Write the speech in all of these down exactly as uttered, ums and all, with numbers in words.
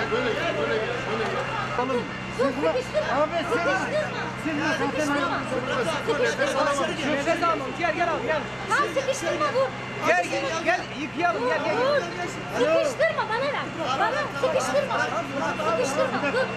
böyle gel, böyle gel, böyle gel. Oğlum, Dur sıkıştırma. abi sıkıştırma. Sıkıştırma. Sıkıştırma. Nefes almam. Gel gel abi gel. Tam sıkıştırma dur. Gel gel gel yıkayalım gel gel. Dur. Sıkıştırma bana ver. Bana sıkıştırma. Sıkıştırma dur.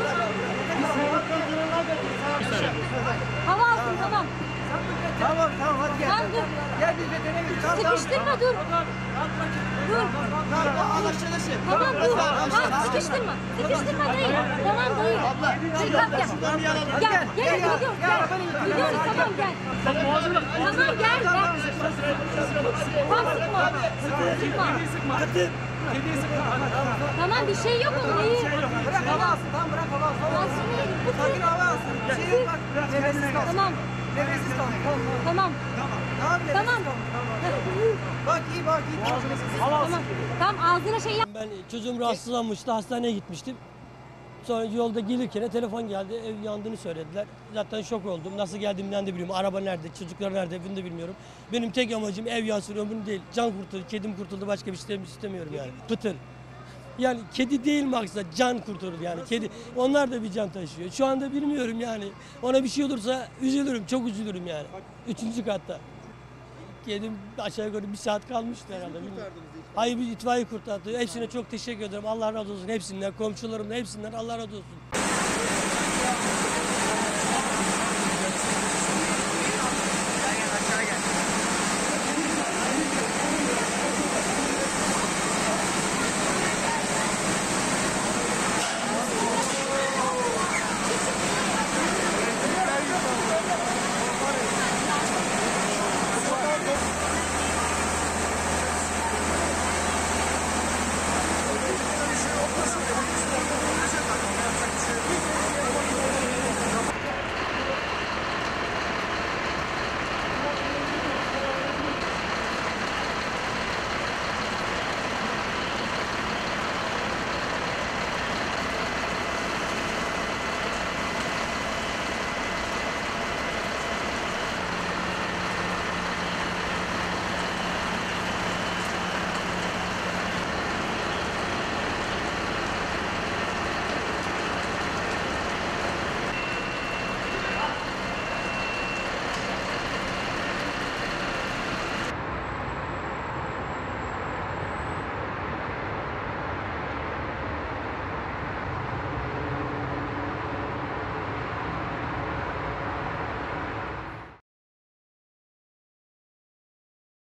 Hava alsın tamam. Tamam tamam hadi gel. Tamam dur. Gel biz de dönelim. Sıkıştırma dur. Dur. Tamam dur. Tamam sıkıştırma. Sıkıştırma dayı. Tamam dayı. Dur kalk gel. Gel gel gidiyoruz gel. Gidiyoruz tamam gel. Tamam gel gel. Tamam sıkma. Sıkma. Tamam bir şey yok onun iyi. Bırak hava alsın tamam bırak hava alsın. Sakin hava alsın. Bir şey yok bak. Nefessiz kal. Tamam. Nefessiz kal. Tamam. Tamam nefessiz Tamam. kal. Bak iyi bak iyi. Tamam. Tamam ağzına şey yap. Ben çocuğum rahatsızlanmıştı, hastaneye gitmiştim. Sonra yolda gelirken telefon geldi, ev yandığını söylediler. Zaten şok oldum. Nasıl geldiğimden de bilmiyorum. Araba nerede, çocuklar nerede bunu da bilmiyorum. Benim tek amacım ev yansın, ömrüm değil. Can kurtuldu, kedim kurtuldu, başka bir şey istemiyorum yani. Pıtır. Yani kedi değil maksat, can kurtarır yani. Kedi, onlar da bir can taşıyor. Şu anda bilmiyorum yani. Ona bir şey olursa üzülürüm, çok üzülürüm yani. Üçüncü katta. Kedim aşağı yukarı bir saat kalmıştı herhalde. Hayır biz itfaiye kurtardı. Hepsine çok teşekkür ederim. Allah razı olsun hepsinden, komşularımdan hepsinden Allah razı olsun.